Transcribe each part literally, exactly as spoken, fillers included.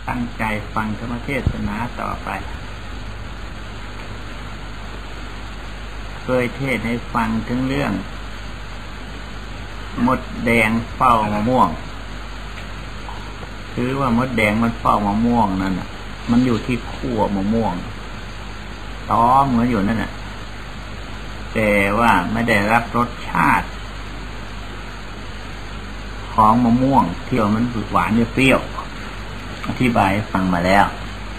ตั้งใจฟังธรรมเทศนาต่อไปเคยเทศให้ฟังถึงเรื่องมดแดงเฝ้ามะม่วงคือว่ามดแดงมันเฝ้ามะม่วงนั่นน่ะมันอยู่ที่ขั้วมะม่วงต้อมมันอยู่นั่นน่ะแต่ว่าไม่ได้รับรสชาติของมะม่วงที่มันหวานเปรี้ยวอธิบายฟังมาแล้ว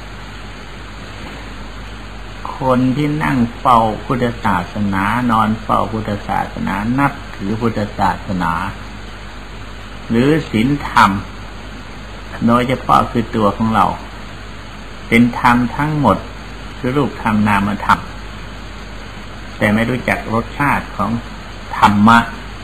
คนที่นั่งเฝ้าพุทธศาสนานอนเฝ้าพุทธศาสนานับถือพุทธศาสนาหรือศีลธรรมโดยเฉพาะคือตัวของเราเป็นธรรมทั้งหมดคือรูปธรรมนามธรรมแต่ไม่รู้จักรสชาติของธรรมะ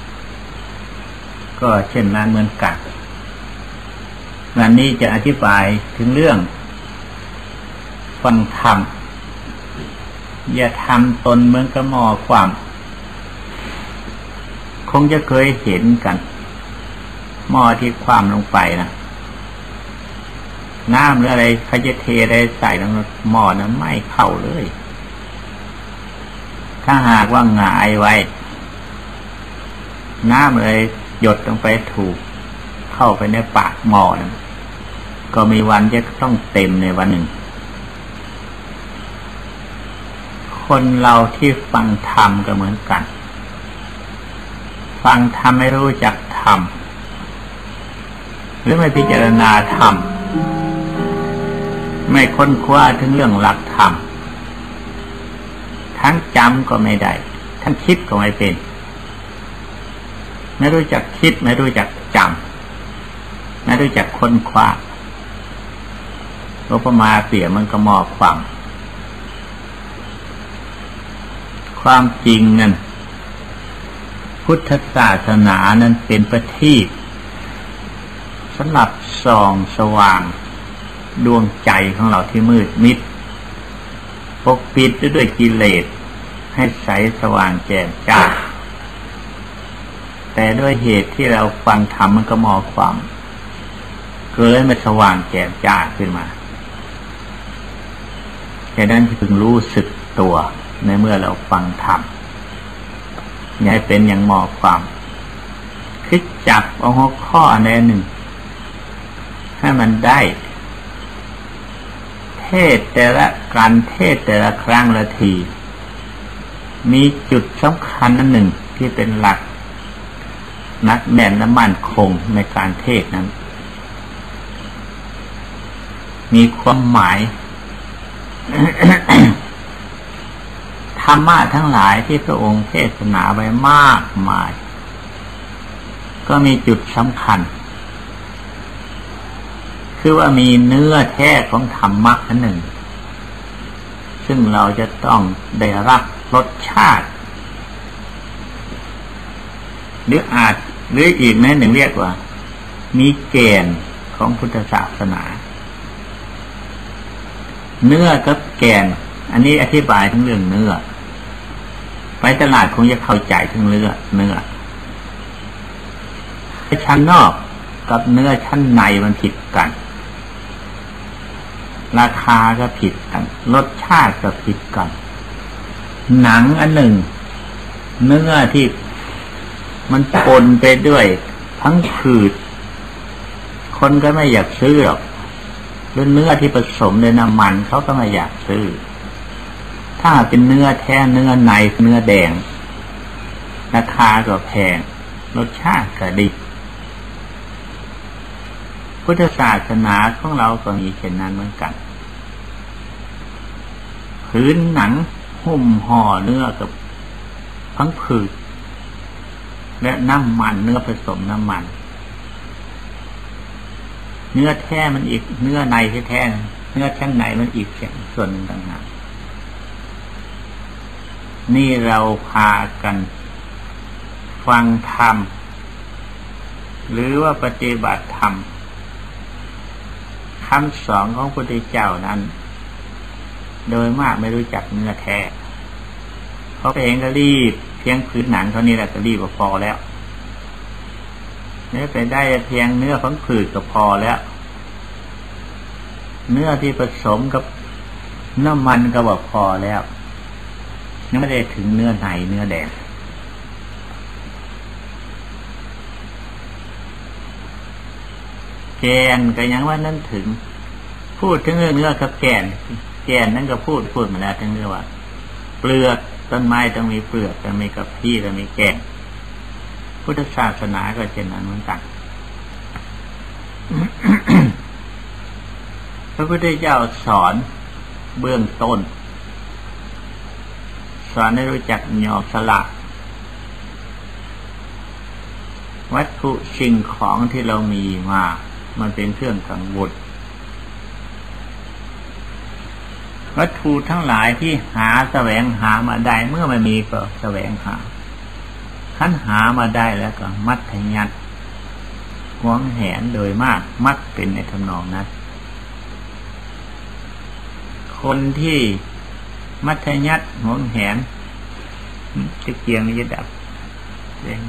ก็เช่นนั้นเหมือนกันวันนี้จะอธิบายถึงเรื่องฟังธรรมอย่าทำตนเหมือนกับหม้อความคงจะเคยเห็นกันหม้อที่ความลงไปนะน้ำหรืออะไรเขาจะเทอะไรใส่ลงหม้อนั้นไม่เข้าเลยถ้าหากว่าหงายไว้น้ำเลยหยดลงไปถูกเข้าไปในปากหม้อนั้นก็มีวันจะต้องเต็มในวันหนึ่งคนเราที่ฟังธรรมก็เหมือนกันฟังธรรมไม่รู้จักธรรมหรือไม่พิจารณาธรรมไม่ค้นคว้าถึงเรื่องหลักธรรมทั้งจำก็ไม่ได้ทั้งคิดก็ไม่เป็นไม่รู้จักคิดไม่รู้จักจำไม่รู้จักค้นคว้าอุปมาเปรียบมันก็หม้อความความจริงนั่นพุทธศาสนานั้นเป็นประทีปสำหรับส่องสว่างดวงใจของเราที่มืดมิดปกปิดด้วยกิเลสให้ใสสว่างแจ่มจ้าแต่ด้วยเหตุที่เราฟังธรรมมันก็มองความเกิดมาสว่างแจ่มจ้าขึ้นมาแค่นั้นจึงรู้สึกตัวในเมื่อเราฟังธรรมอย่าให้เป็นอย่างหมอความคิดจับเอาหัวข้อในหนึ่งให้มันได้เทศแต่ละการเทศแต่ละครั้งละทีมีจุดสำคัญอันหนึ่งที่เป็นหลักนักแน่นและมั่นคงในการเทศนั้นมีความหมาย ธรรมะทั้งหลายที่พระองค์เทศนาไว้มากมายก็มีจุดสำคัญคือว่ามีเนื้อแท้ของธรรมะอันหนึ่งซึ่งเราจะต้องได้รับรสชาติหรืออาจหรืออีกแม้หนึ่งเรียกว่ามีแก่นของพุทธศาสนาเนื้อกับแก่นอันนี้อธิบายทั้งเรื่องเนื้อไปตลาดคงจะเข้าใจทั้งเนื้อเนื้อชั้นนอกกับเนื้อชั้นในมันผิดกันราคาก็ผิดกันรสชาติก็ผิดกันหนังอันหนึ่งเนื้อที่มันปนไปด้วยทั้งผืดคนก็ไม่อยากซื้อหรอกหรือเนื้อที่ผสมด้วยน้ำมันเขาก็ไม่อยากซื้อถ้าเป็นเนื้อแท้เนื้อในเนื้อแดงราคาก็แพงรสชาติก็ดีพุทธศาสนาของเราก็มีเช่นนั้นเหมือนกันพื้นหนังหุ้มห่อเนื้อกับทั้งผืดและน้ำมันเนื้อผสมน้ำมันเนื้อแท้มันอีกเนื้อในแท้ๆเนื้อชั้นในมันอีกส่วนหนึ่งต่างหากนี่เราพากันฟังธรรมหรือว่าปฏิบัติธรรมคำสอนของพระพุทธเจ้านั้นโดยมากไม่รู้จักเนื้อแท้เขาเองก็รีบเพียงพื้นหนังเท่านี้แหละก็รีบพอแล้วเนื้อไปได้เพียงเนื้อของผืดก็พอแล้วเนื้อที่ผสมกับน้ำมันก็บอกพอแล้วยังไม่ได้ถึงเนื้อในเนื้อแดงแกนก็ยังว่านั่นถึงพูดถึงเรื่องเนื้อกับแกนแกนนั่นก็พูดพูดมาแล้วทั้งเรื่องว่าเปลือกต้นไม้ต้องมีเปลือกต้องมีกับพี่ต้องมีแกนพุทธศาสนาก็เช่นนั้นเหมือนกัน พระพุทธเจ้าสอนเบื้องต้นสอนให้รู้จักยอมสละวัตถุสิ่งของที่เรามีมามันเป็นเครื่องกังวลวัตถุทั้งหลายที่หาแสวงหามาได้เมื่อมันมีก็แสวงหาขั้นหามาได้แล้วก็มัธยัสถ์หวงแหนโดยมากมักเป็นในทำนองนั้นคนที่มัธยัสถ์หวงแหนจะเกียงนี่จะดับเอง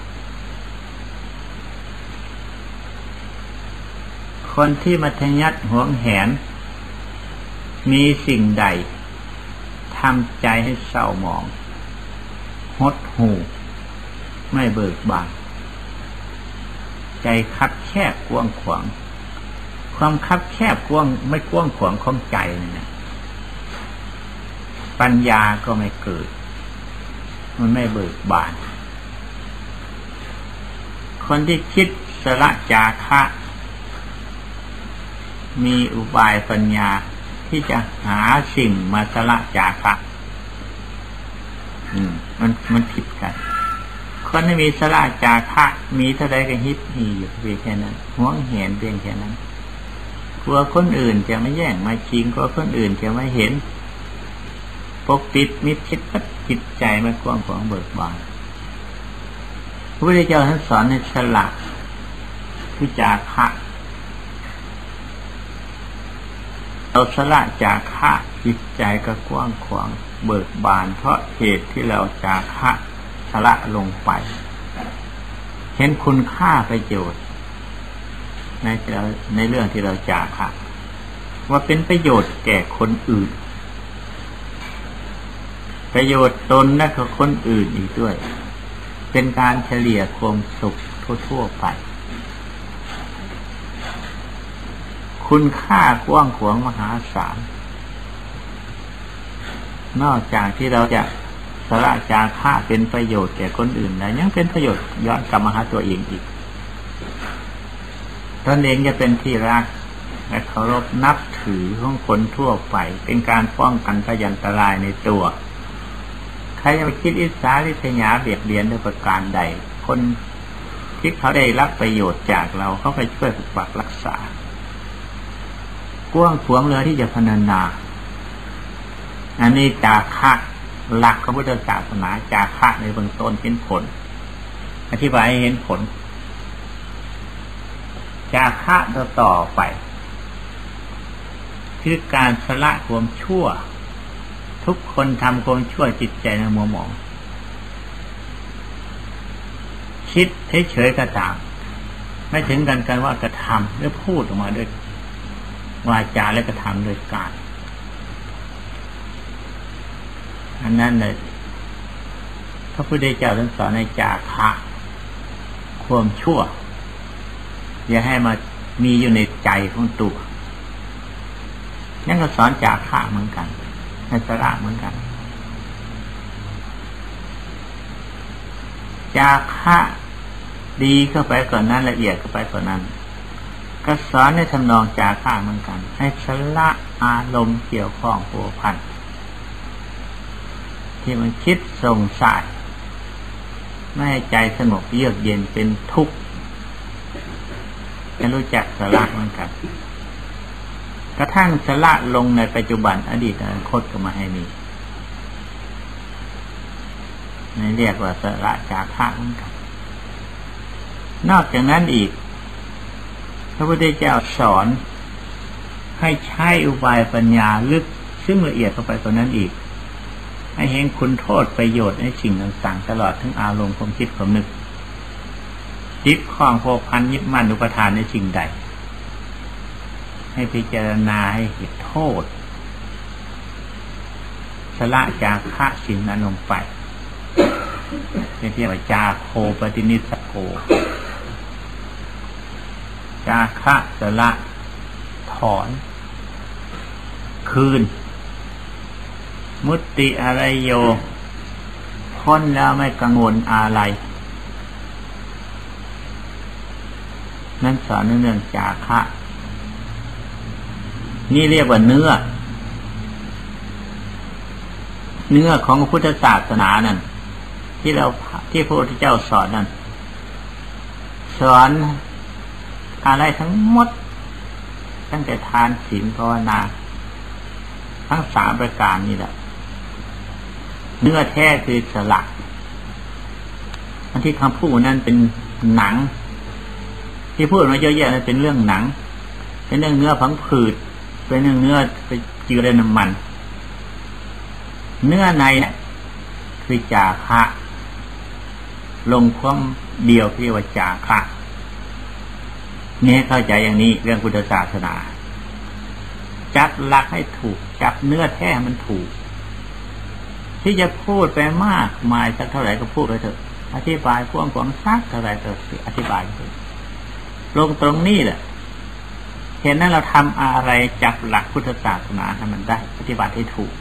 คนที่มัธยัสถ์หวงแหนมีสิ่งใดทำใจให้เศร้าหมองหดหู่ไม่เบิกบานใจคับแคบกว้างขวางความคับแคบกว้างไม่กว้างขวางของใจเนี่ยปัญญาก็ไม่เกิดมันไม่เบิกบานคนที่คิดสละจาคะมีอุบายปัญญาที่จะหาสิ่งมาสละจาคะอืมมันมันผิดกันคนที่มีสละจาคะมีเท่าไรก็ฮิตมีอยู่เพียงแค่นั้นหวงแหนเพียงแค่นั้นกลัวคนอื่นจะไม่แย่งมาชิงกลัวคนอื่นจะไม่เห็นปกปิดมิดชิดจิตใจไม่กว้างขวางเบิกบานพระพุทธเจ้าท่านสอนให้สละคือจาคะเราสละจาคะจิตใจก็กว้างขวางเบิกบานเพราะเหตุที่เราจาคะสละลงไปเห็นคุณค่าประโยชน์ในในเรื่องที่เราจาคะว่าเป็นประโยชน์แก่คนอื่นประโยชน์ตนและกับคนอื่นอีกด้วยเป็นการเฉลี่ยความสุขทั่วๆไปคุณค่ากว้างขวางมหาศาลนอกจากที่เราจะสละจาคะเป็นประโยชน์แก่คนอื่นแล้วยังเป็นประโยชน์ย้อนกลับมาหาตัวเองอีกตนเองจะเป็นที่รักและเคารพนับถือของคนทั่วไปเป็นการป้องกันพยันตรายในตัวใครจะไปคิดอิจฉาริษยาเบียดเบียนด้วยประการใดคนที่เขาได้รับประโยชน์จากเราเขาไปช่วยปกปักรักษากว้างขวางเลยที่จะพรรณนาอันนี้จาคะหลักของพุทธศาสนาจาคะในเบื้องต้นเป็นผลอธิบายให้เห็นผลจาคะต่อต่อไปคือการสละความชั่วทุกคนทำความชั่วจิตใจในมัวหมองคิดเฉยๆก็ตามไม่ถึงกันกันว่ากระทำหรือพูดออกมาด้วยวาจาและกระทำโดยกายอันนั้นเลยพระพุทธเจ้าท่านสอนในจาคะความชั่วอย่าให้มามีอยู่ในใจของตัวนั่นก็สอนจาคะเหมือนกันให้สละเหมือนกันจาคะดีเข้าไปก่อนนั้นละเอียดเข้าไปก่อนนั้นก็สอนในทำนองจาคะเหมือนกันให้สละอารมณ์เกี่ยวข้องผัวพันที่มันคิดส่งสายไม่ให้ใจสงบเยือกเย็นเป็นทุกข์ให้รู้จักสละเหมือนกันกระทั่งสละลงในปัจจุบันอดีตอนาคตก็มาให้มีนี่เรียกว่าสละจาคะเหมือนกันนอกจากนั้นอีกพระพุทธเจ้าสอนให้ใช้อุบายปัญญาลึกซึ่งละเอียดเข้าไปกว่านั้นอีกให้เห็นคุณโทษประโยชน์ในสิ่งต่างๆตลอดทั้งอารมณ์ความคิดความนึกจิตคล้องโผพันยึดมั่นอุปทานในสิ่งใดให้พิจารณาให้เห็นโทษสละจาคะสิ่งนั้นลงไปเรียกว่าจาโคปฏินิสสโกจาคะสละถอนคืนมุตติอะไรโยพ้นแล้วไม่กังวลอะไรนั่นสอนเรื่องจาคะนี่เรียกว่าเนื้อเนื้อของพุทธศาสนานั่นที่เราที่พระพุทธเจ้าสอนนั่นสอนอะไรทั้งหมดตั้งแต่ทานศีลภาวนาทั้งสามประการนี่แหละเนื้อแท้คือสละอันที่คำพูดนั้นเป็นหนังที่พูดมาเยอะแยะนั้นเป็นเรื่องหนังเป็นเรื่องเนื้อผังผืดเป็นเรื่องเนื้อไปจืดในน้ำมันเนื้อในเนี่ยคือจาคะลงความเดียวเรียกว่าจาคะนี่ให้เข้าใจอย่างนี้เรื่องพุทธศาสนาจับหลักให้ถูกจับเนื้อแท้มันถูกที่จะพูดไปมากมายสักเท่าไหร่ก็พูดไปเถอะอธิบายพ่วงของซักเท่าไหร่เถอะอธิบายเถอะลงตรงนี้แหละเห็นนั้นเราทำอะไรจับหลักพุทธศาสนาให้มันได้ปฏิบัติให้ถูก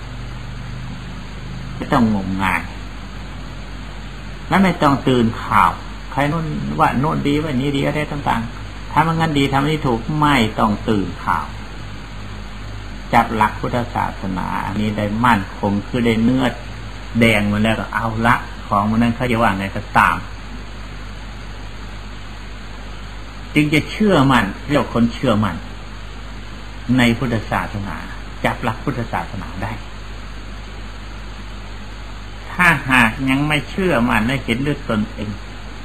ไม่ต้องงมงายและไม่ต้องตื่นข่าวใครโน่นว่าโน่นดีว่านี้ดีอะไรต่างๆทำงั้นดีทำนี้ถูกไม่ต้องตื่นข่าวจับหลักพุทธศาสนาอันนี้ได้มั่นคงคือได้เนื้อแดงมาแล้วก็เอาละของมันนั้นเขาจะว่าไงก็ตามจึงจะเชื่อมั่นเรียกคนเชื่อมั่นในพุทธศาสนาจับหลักพุทธศาสนาได้ถ้าหากยังไม่เชื่อมั่นและเห็นด้วยตนเอง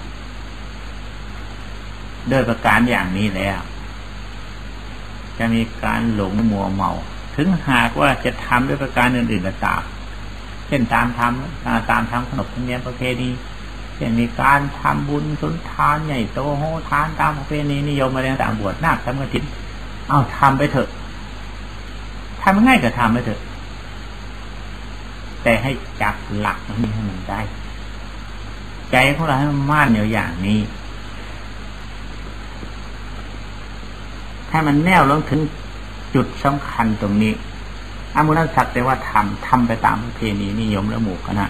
โดยประการอย่างนี้แล้วจะมีการหลงมัวเมาถึงหากว่าจะทำด้วยประการอื่นๆก็ตามเช่นตามทำตามทำขนบธรรมเนียมประเพณีเช่นมีการทำบุญสุนทานใหญ่โตโหทานตามประเพณีนิยมอะไรต่างๆบวชนาคทำกฐินเอาทำไปเถอะทำง่ายก็ทำไปเถอะแต่ให้จับหลักนี้ให้มันได้ใจของเราให้มันมั่นอยู่อย่างนี้ให้มันแน่วลงถึงจุดสำคัญตรงนี้อามุนัสสักแต่ว่าทำทำไปตามประเพณีนิยมและหมู่คณะ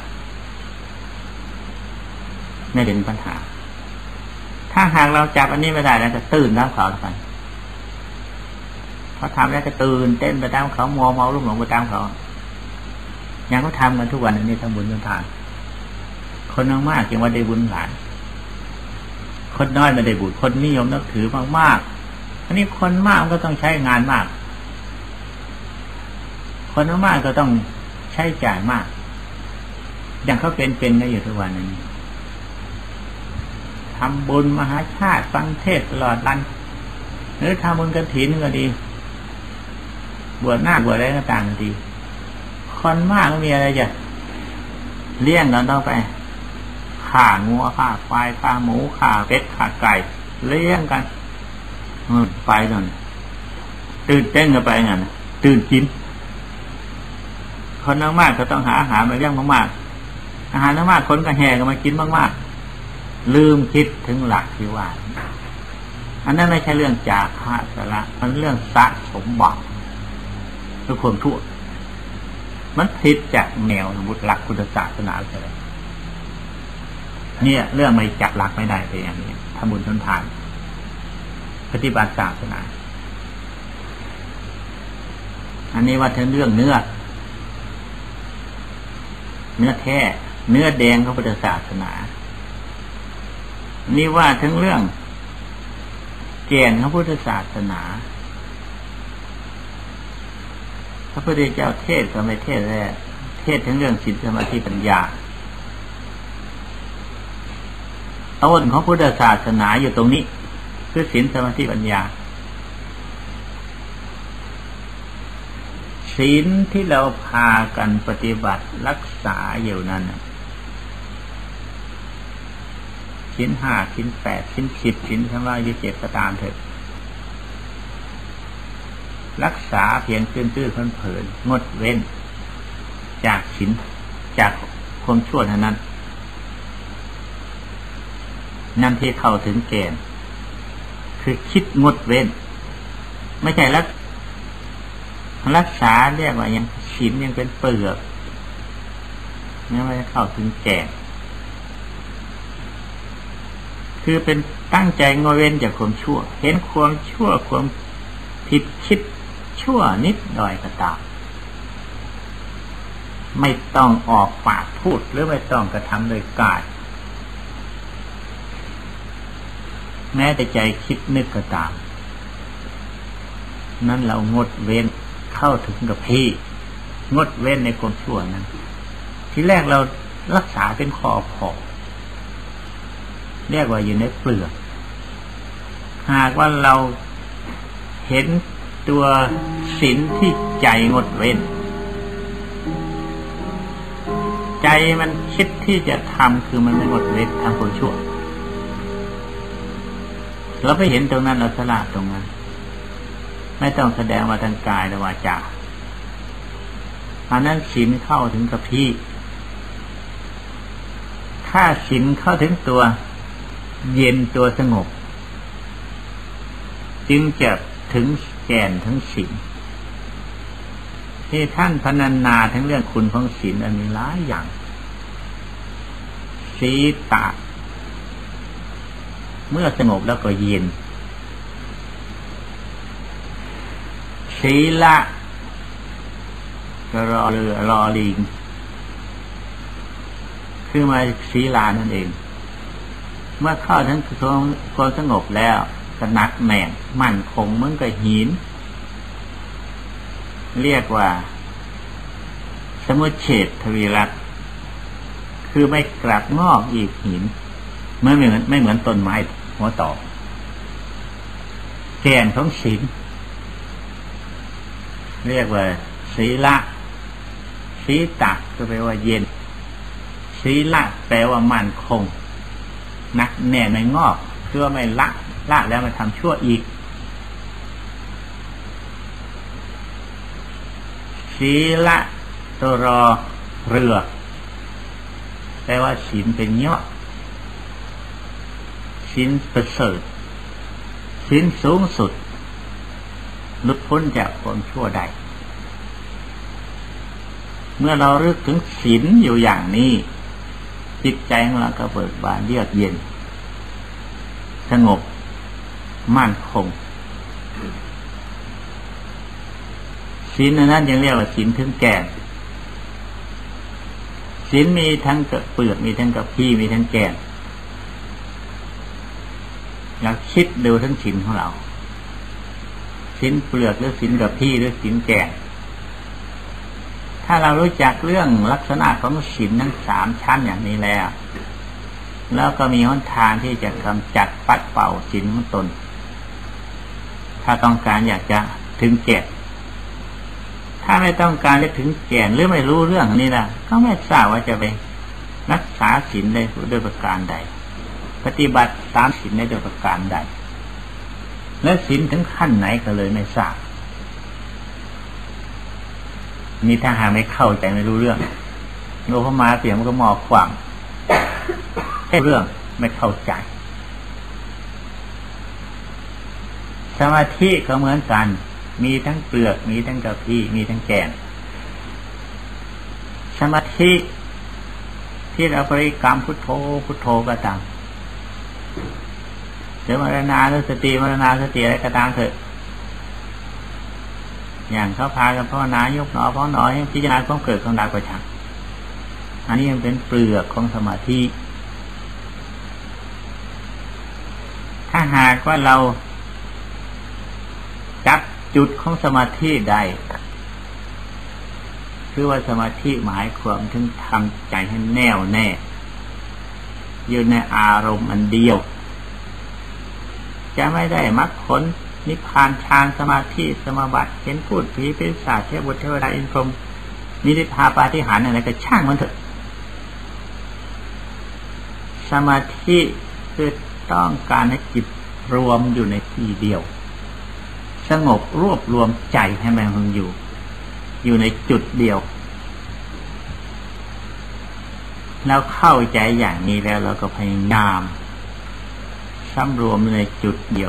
ไม่เป็นปัญหาถ้าหากเราจับอันนี้ไม่ได้แล้วจะตื่นตามเขาไปเขาทำแล้วจะตื่นเต้นไปตามเขามัวเมาลุ่มหลงไปตามเขาอย่างเขาทำกันทุกวันนี้ทำบุญทำทานคนมากๆจึงว่าได้บุญหลายคนน้อยไม่ได้บุญคนนิยมนับถือมากๆอันนี้คนมากก็ต้องใช้งานมากคนมากก็ต้องใช้จ่ายมากอย่างเขาเป็นเป็นกันอยู่ทุกวันนี้ทำบุญมหาชาติฟังเทศตลอดลันหรือทำบุญกฐินก็ดีบวชหน้าบวชอะไรก็ต่างกันดีคนมากก็มีอะไรจะเลี้ยงกันต้องไปฆ่างัวฆ่าควายฆ่าหมูฆ่าเป็ดฆ่าไก่เลี้ยงกันไปนั่นตื่นเต้นกันไปงั้นตื่นกินคนมากๆก็ต้องหาอาหารมาเลี้ยงมากๆอาหารมากๆคนก็แห่กันมากินมากๆลืมคิดถึงหลักที่ว่าอันนั้นไม่ใช่เรื่องจาคะสละมันเรื่องสะสมบัติทุกคนทั่วมันผิดจากแนวบุตรหลักพุทธศาสนาเลยเนี่ยเรื่องไม่จับหลักไม่ได้เป็นอย่างนี้ทำบุญทำทานปฏิบัติศาสนาอันนี้ว่าถึงเรื่องเนื้อเนื้อแท้เนื้อแดงของพุทธศาสนานี่ว่าถึงเรื่องแก่นของพุทธศาสนาพระพุทธเจ้าเทศก็ไม่เทศแล้เทศถึงเรื่องศีลสมาธิปัญญาต้นของพุทธศาสนาอยู่ตรงนี้คือศีลสมาธิปัญญาศีลที่เราพากันปฏิบัติรักษาอยู่นั้นศีลห้าศีลแปดศีลสิบศีลทั้งร้อยยี่สิบเจ็ดก็ตามเถอะรักษาเพียงตื้นๆเผินๆงดเว้นจากศีลจากความชั่วเท่านั้นนั่นที่เข้าถึงแก่นคือคิดงดเว้นไม่ใช่รักรักษาเรียกว่ายังศีลยังเป็นเปลือกไม่ไม่เข้าถึงแก่นคือเป็นตั้งใจงดเว้นจากความชั่วเห็นความชั่วความผิดคิดชั่วนิดหน่อยก็ตามไม่ต้องออกปากพูดหรือไม่ต้องกระทำโดยกายแม้แต่ใจคิดนึกก็ตามนั้นเรางดเว้นเข้าถึงกับพี่งดเว้นในความชั่วนั้นทีแรกเรารักษาเป็นคอพอเรียกว่าอยู่ในเปลือกหากว่าเราเห็นตัวศีลที่ใจงดเว้นใจมันคิดที่จะทำคือมันไม่งดเว้นทำความชั่วเราไปเห็นตรงนั้นเราสละตรงนั้นไม่ต้องแสดงว่าทางกายและวาจาอันนั้นศีลเข้าถึงกับพี่ถ้าศีลเข้าถึงตัวเย็นตัวสงบจึงจะถึงแก่นทั้งศีลที่ท่านพรรณนาทั้งเรื่องคุณของศีลอันมีหลายอย่างสีตะเมื่อสงบแล้วก็เย็นศีละก็รอเรือรอลิงคือมาศีลานั่นเองเมื่อเข้าถึงความสงบแล้วก็หนักแน่นมั่นคงเหมือนกับหินเรียกว่าสมุจเฉททวีรักษ์คือไม่กลับงอกอีกหินไม่เหมือนไม่เหมือนต้นไม้หัวต่อแก่นของศีลเรียกว่าศีละศีตะก็แปลว่าเย็นศีละแปลว่ามั่นคงนักแน่นไม่งอกเพื่อไม่ละละแล้วมาทำชั่วอีกศีละตัวรอเรือแปลว่าศีลเป็นยอดศีลประเสริฐศีลสูงสุดหลุดพ้นจากความชั่วใดเมื่อเรารึกถึงศีลอยู่อย่างนี้จิตใจของเราก็เบิกบานเยือกเย็นสงบมั่นคงศีลนั้นยังเรียกว่าศีลถึงแก่นศีลมีทั้งกับเปลือกมีทั้งกับพี่มีทั้งแก่นเราคิดดูทั้งศีลของเราศีลเปลือกหรือศีลกับพี่หรือศีลแก่นถ้าเรารู้จักเรื่องลักษณะของศีลทั้งสามชั้นอย่างนี้แล้วแล้วก็มีหนทางที่จะกำจัดปัดเป่าศีลของตนถ้าต้องการอยากจะถึงแก่นถ้าไม่ต้องการจะถึงแก่นหรือไม่รู้เรื่องนี้นะก็ไม่ทราบว่าจะไปรักษาศีลได้ด้วยประการใดปฏิบัติตามศีลได้ด้วยประการใดและศีลถึงขั้นไหนก็เลยไม่ทราบมีถ้าหากไม่เข้าใจไม่รู้เรื่องโลภมาเสียงมันก็มองความแค่เรื่องไม่เข้าใจสมาธิก็เหมือนกันมีทั้งเปลือกมีทั้งกะพีมีทั้งแก่นสมาธิที่เราบริกรรมพุทโธพุทโธก็ตามเดี๋ยวมรณานุสติมรณาสติอะไรก็ตามเถอะอย่างเขาพากันภาวนายกหนอพ้องหนอให้พิจารณาความเกิดของดาวกระชังอันนี้มันเป็นเปลือกของสมาธิถ้าหากว่าเราจับจุดของสมาธิได้คือว่าสมาธิหมายความถึงทำใจให้แน่วแน่อยู่ในอารมณ์อันเดียวจะไม่ได้มรรคผลนิพพานฌานสมาธิสมาบัติเห็นพูดผีปีศาจเทพบุตรเทวดาอินทร์พรหมนิพพานปาฏิหาริย์อะไรก็ช่างมันเถอะสมาธิคือต้องการให้จิตรวมอยู่ในที่เดียวสงบรวบรวมใจให้มันอยู่อยู่ในจุดเดียวแล้วเข้าใจอย่างนี้แล้วเราก็พยายามสำรวมในจุดเดียว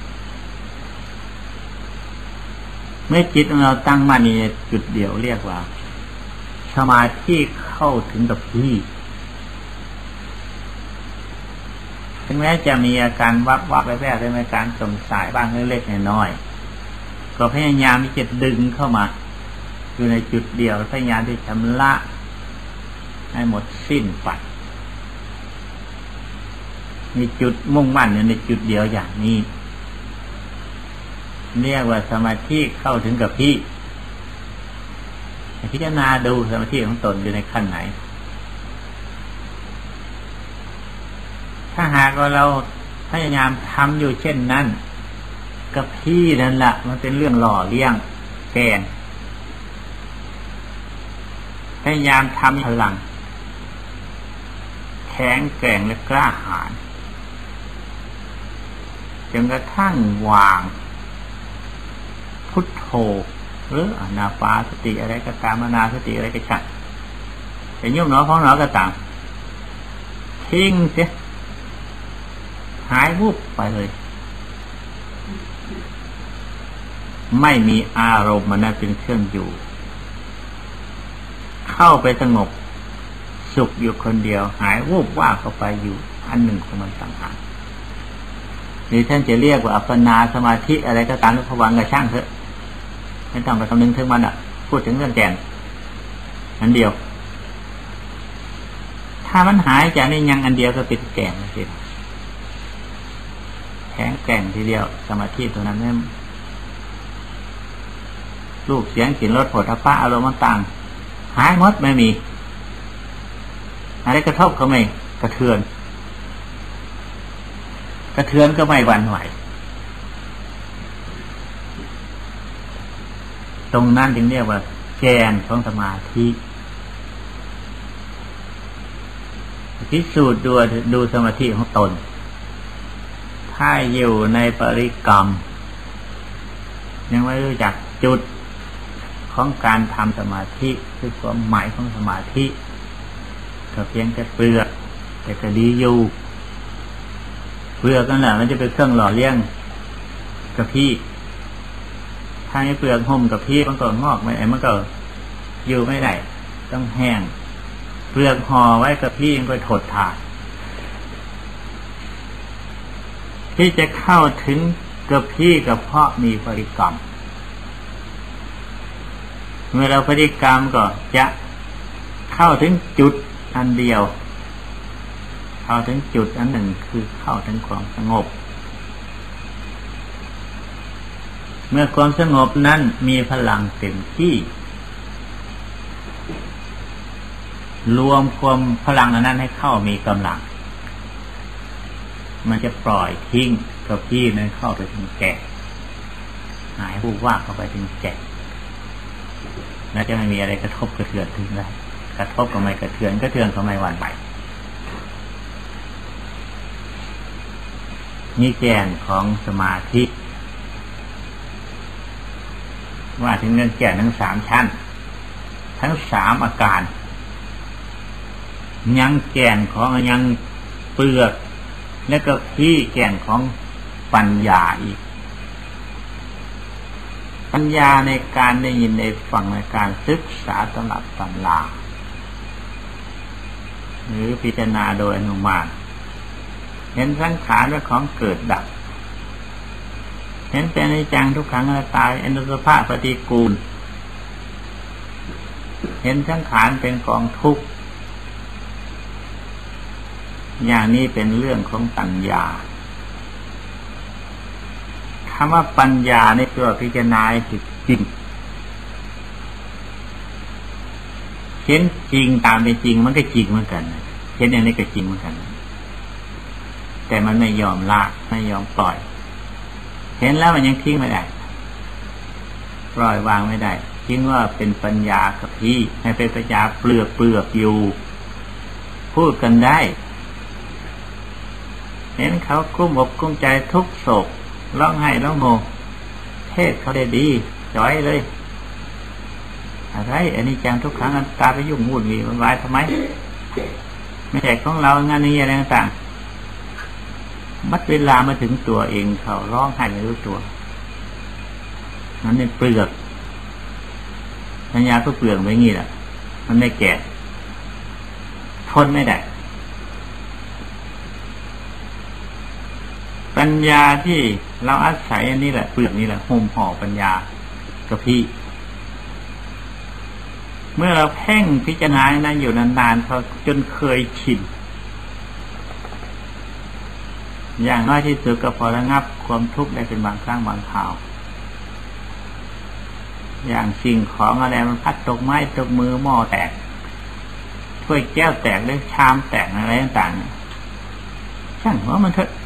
เมื่อจิตของเราตั้งมั่นในจุดเดียวเรียกว่าสมาธิเข้าถึงกับที่ถึงแม้จะมีอาการวับวับแวบๆได้มีการสงสัยบ้างเล็กๆน้อยๆก็พยายามที่จะดึงเข้ามาอยู่ในจุดเดียวพยายามที่จะชำระให้หมดสิ้นไปมีจุดมุ่งมั่นอยู่ในจุดเดียวอย่างนี้เรียกว่าสมาธิเข้าถึงกับที่พิจารณาดูสมาธิของตนอยู่ในขั้นไหนถ้าหากว่าเราพยายามทำอยู่เช่นนั้นกับที่นั่นแหละมันเป็นเรื่องหล่อเลี้ยงแกนพยายามทำพลังแข็งแกร่งและกล้าหาญจนกระทั่งวางพุทโธหรืออานาปานสติอะไรก็ตามอานาสติอะไรก็ช่างแต่ยุ่งหนอของหนอก็ตามทิ้งเสียหายวุบไปเลยไม่มีอารมณ์มันเป็นเครื่องอยู่เข้าไปสงบสุขอยู่คนเดียวหายวูบว่าเข้าไปอยู่อันหนึ่งของมันต่างหากนี่ท่านจะเรียกว่าอัปปนาสมาธิอะไรก็ตามหรือภวังค์ก็ช่างเถอะไม่ต้องไปคำนึงถึงมันอ่ะพูดถึงเรื่องแก่นอันเดียวถ้ามันหายจากนี่ยังอันเดียวก็เป็นแก่นนะสิแข็งแกร่งทีเดียวสมาธิตัวนั้นเนี่ยรูปเสียงกลิ่นรสโผฏฐัพพะอารมณ์ต่างหายหมดไม่มีอะไรกระทบก็ไม่กระเทือนกระเทือนก็ไม่หวั่นไหวตรงนั้นจึงเรียกว่าแกนของสมาธิพิสูจน์ดูดูสมาธิของตนถ้าอยู่ในปริกรรมยังไม่รู้จักจุดของการทำสมาธิคือความหมายของสมาธิก็เพียงแต่เปลือกแต่ก็ดีอยู่เปลือกนั่นแหละมันจะเป็นเครื่องหล่อเลี้ยงกะพี่ถ้าไม่เปลือกห่มกะพี่มันก็งอกไม่ไอ้มันก็อยู่ไม่ได้ต้องแห้งเปลือกห่อไว้กะพี่มันก็ถดถาดที่จะเข้าถึงกะพี่ก็เพราะมีปริกรรมเมื่อเราปฏิกรรมก็จะเข้าถึงจุดอันเดียวเข้าถึงจุดอันหนึ่งคือเข้าถึงความสงบเมื่อความสงบนั้นมีพลังเต็มที่รวมความพลังอันนั้นให้เข้ามีกำลังมันจะปล่อยทิ้งกับพี่นั้นเข้าไปถึงแก่หายผู้ว่าเข้าไปถึงแก่แล้วจะไม่มีอะไรกระทบกระเทือนถึงได้กระทบก็ไม่กระเทือนกระเทือนก็ไม่หวั่นไหวนี่แกนของสมาธิว่าถึงเรื่องแกนทั้งสามชั้นทั้งสามอาการยังแกนของยังเปลือกแล้วก็ที่แกนของปัญญาอีกปัญญาในการได้ยินได้ฟังในการศึกษาตำรับตำราหรือพิจารณาโดยอนุมานเห็นสังขารเป็นของเกิดดับเห็นเป็นอนิจจังทุกขังอนัตตาอนุสภาพปฏิกูลเห็นสังขารเป็นกองทุกข์อย่างนี้เป็นเรื่องของปัญญาคำว่าปัญญาในตัวพิจารณาจริงเห็นจริงตามเป็นจริงมันก็จริงเหมือนกันเห็นอันนี้ก็จริงเหมือนกันแต่มันไม่ยอมละไม่ยอมปล่อยเห็นแล้วมันยังทิ้งไม่ได้ปล่อยวางไม่ได้คิดว่าเป็นปัญญากับพี่ให้เป็นปัญญาเปลือกเปลือกอยู่พูดกันได้เห็นเขากุ้มอกกุ้มใจทุกโศกร้องไห้ร้องโฮแทศเขาได้ดีจ้อยเลยอะไรอันนี้จังทุกครั้งอันตาไปยุ่งวุ่นวี่วุ่นวายทำไมไม่ใช่ของเรางานนี้อะไรต่างๆมัดเวลามาถึงตัวเองเขาร้องไห้ไม่รู้ตัวนั้นเป็นเปลือกปัญญาก็เปลือกไว้งี้แหละมันไม่แก่ทนไม่ได้ปัญญาที่เราอาศัยอันนี้แหละเปลือกนี้แหละห่มห่อปัญญากระพี่เมื่อเราเพ่งพิจารณานั้นอยู่นานๆเขาจนเคยชินอย่างน้อยที่สุดก็พอระงับความทุกข์ได้เป็นบางครั้งบางคราวอย่างสิ่งของอะไรมันพัดตกไม้ตกมือหม้อแตกถ้วยแก้วแตกหรือชามแตกอะไรต่างๆช่างว่ามันเถอะ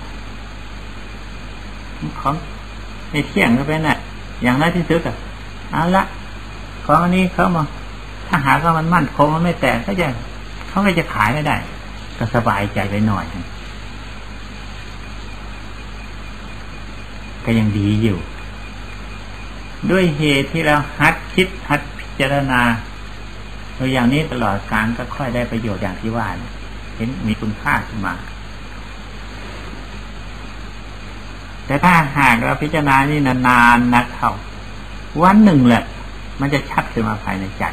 ของในเที่ยงก็เป็นน่ะอย่างน้อยที่สุดอ่ะเอาละของอันนี้เขามาถ้าหากว่ามันมั่นคงมันไม่แตกก็จะเขาก็จะขายไม่ได้ก็สบายใจไปหน่อยก็ยังดีอยู่ด้วยเหตุที่เราหัดคิดหัดพิจารณาตัวอย่างนี้ตลอดการก็ค่อยได้ประโยชน์อย่างที่ว่าเห็นมีคุณค่าขึ้นมาแต่ถ้าหากเราพิจารณานี่นานๆนักเข้าวันหนึ่งแหละมันจะชัดขึ้นมาภายในใจ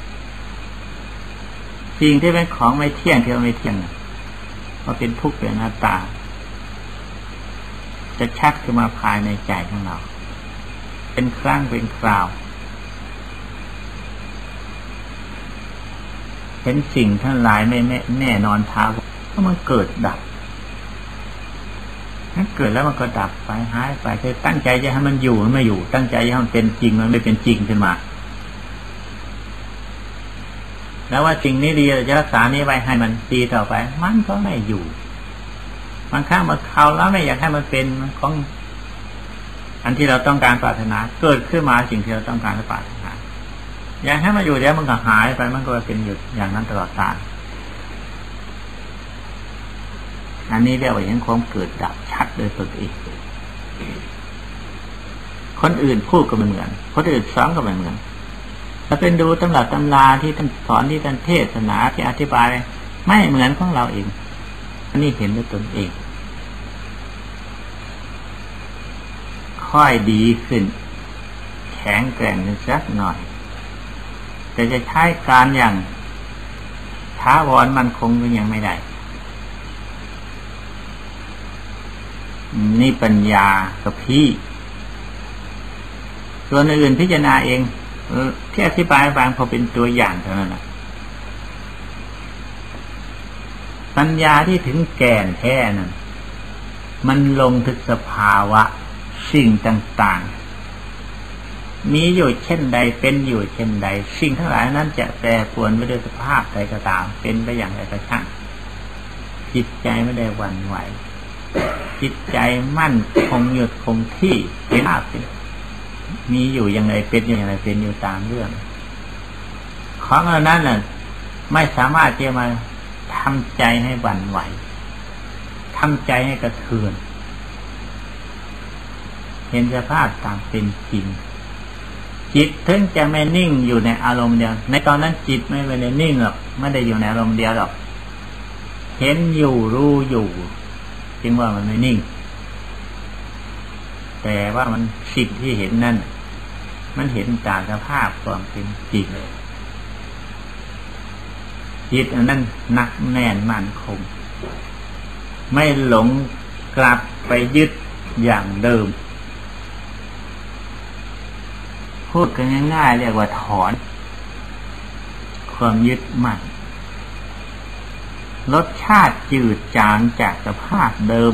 สิ่งที่เป็นของไม่เที่ยงที่เราไม่เที่ยงเพราะเป็นทุกข์เป็นอนัตตาจะชัดขึ้นมาภายในใจของเราเป็นครั้งเป็นคราวเห็นสิ่งทั้งหลายไม่แน่นอนท้าเพราะมันเกิดดับถ้าเกิดแล้วมันก็ดับไปหายไปเคยตั้งใจจะให้มันอยู่มันไม่อยู่ตั้งใจจะให้มันเป็นจริงมันไม่เป็นจริงขึ้นมาแล้วว่าสิ่งนี้ดีเราจะรักษานี้ไว้ให้มันดีต่อไปมันก็ไม่อยู่บางครั้งบางคราวแล้วไม่อยากให้มันเป็นของอันที่เราต้องการปรารถนาเกิดขึ้นมาสิ่งที่เราต้องการปรารถนาอยากให้มันอยู่แล้วมันก็หายไปมันก็เป็นอยู่อย่างนั้นตลอดกาลอันนี้เรียกว่าเห็นความเกิดดับชัดโดยตนเองคนอื่นพูดก็ไม่เหมือนคนอื่นสอนก็ไม่เหมือนถ้าเป็นดูตำราตำราที่ท่านสอนที่ท่านเทศนาที่อธิบายไม่เหมือนของเราเองอันนี้เห็นด้วยตนเองค่อยดีขึ้นแข็งแกร่งขึ้นสักหน่อยแต่จะใช้การอย่างท้าวรมันคงก็ยังไม่ได้นี่ปัญญากับพี่ส่วนอื่นพิจารณาเองที่อธิบายบางพอเป็นตัวอย่างเท่านั้นนะปัญญาที่ถึงแก่นแท้นั้นมันลงถึงสภาวะสิ่งต่างๆมีอยู่เช่นใดเป็นอยู่เช่นใดสิ่งทั้งหลายนั้นจะแปรปรวนไปด้วยสภาพใดก็ตามเป็นไปอย่างไรก็ช่างจิตใจไม่ได้หวั่นไหวจิตใจมั่นคงหยุดคงที่เป็นภาพมีอยู่อย่างไรเป็นอย่างไรเป็นอยู่ตามเรื่องของเหล่านั้นน่ะไม่สามารถจะมาทำใจให้หวั่นไหวทำใจให้กระเทือนเห็นสภาพตามเป็นจริงจิตถึงจะไม่นิ่งอยู่ในอารมณ์เดียวในตอนนั้นจิตไม่ได้นิ่งหรอกไม่ได้อยู่ในอารมณ์เดียวหรอกเห็นอยู่รู้อยู่จึงว่ามันไม่นิ่งแต่ว่ามันสิ่งที่เห็นนั่นมันเห็นตามสภาพความเป็นจริงจิตอันนั้นหนักแน่นมั่นคงไม่หลงกลับไปยึดอย่างเดิมพูดกันง่ายๆเรียกว่าถอนความยึดมั่นรสชาติจืดจางจากสภาพเดิม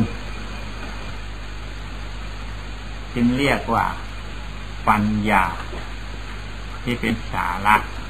จึงเรียกว่าปัญญาที่เป็นสาระ